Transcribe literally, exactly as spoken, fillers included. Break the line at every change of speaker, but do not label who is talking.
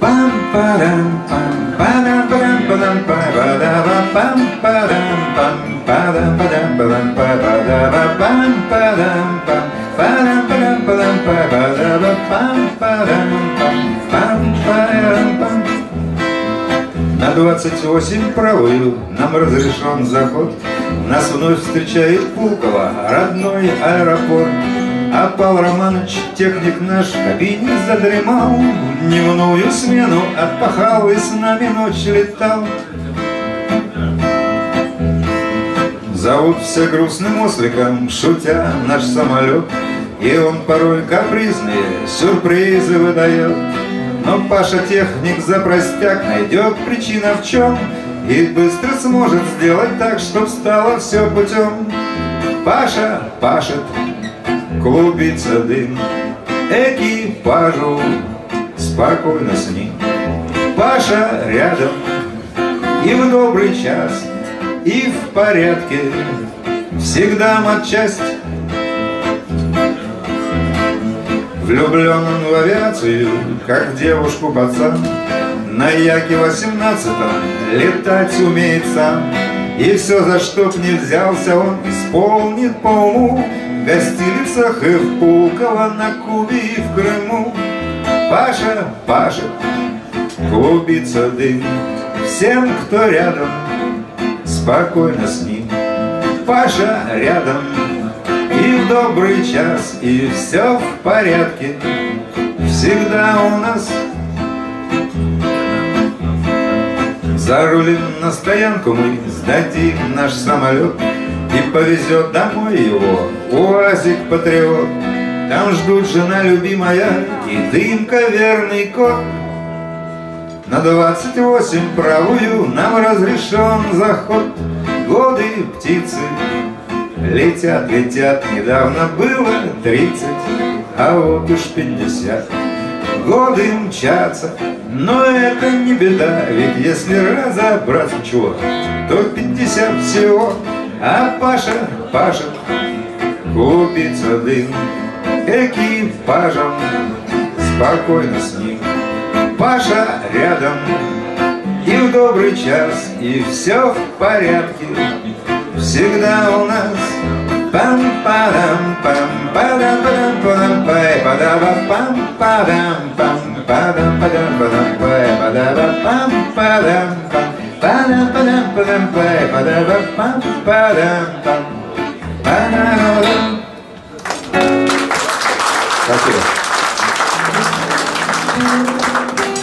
На двадцать восемь правую нам разрешен заход. Нас вновь встречает Пулково, родной аэропорт. А Павел Романович, техник наш, в кабине задремал. Дневную смену отпахал и с нами ночь летал. Зовут все грустным осликом, шутя, наш самолет. И он порой капризные сюрпризы выдает. Но Паша техник за простяк найдет причина в чем и быстро сможет сделать так, чтоб стало все путем. Паша пашет, клубится дым, экипажу спокойно с ним. Паша рядом и в добрый час, и в порядке, всегда матчасть. Влюблен он в авиацию, как в девушку пацан. На Яке восемнадцатом летать умеет сам. И все, за что б не взялся, он исполнит по уму. В гостиницах и в Пулково, на Кубе и в Крыму. Паша пашет, клубится дым, всем, кто рядом, спокойно с ним. Паша рядом и в добрый час, и все в порядке, всегда у нас. Зарулим на стоянку мы, сдадим наш самолет, и повезет домой его УАЗик Патриот. Там ждут жена любимая и дымка верный кот. На двадцать восемь правую нам разрешен заход. Годы птицы летят, летят, недавно было тридцать, а вот уж пятьдесят. Годы мчатся, но это не беда, ведь если разобраться чего, то пятьдесят всего. А Паша пашет, купится дым, экипажем, спокойно с ним. Паша рядом и в добрый час, и все в порядке, всегда у нас. Спасибо.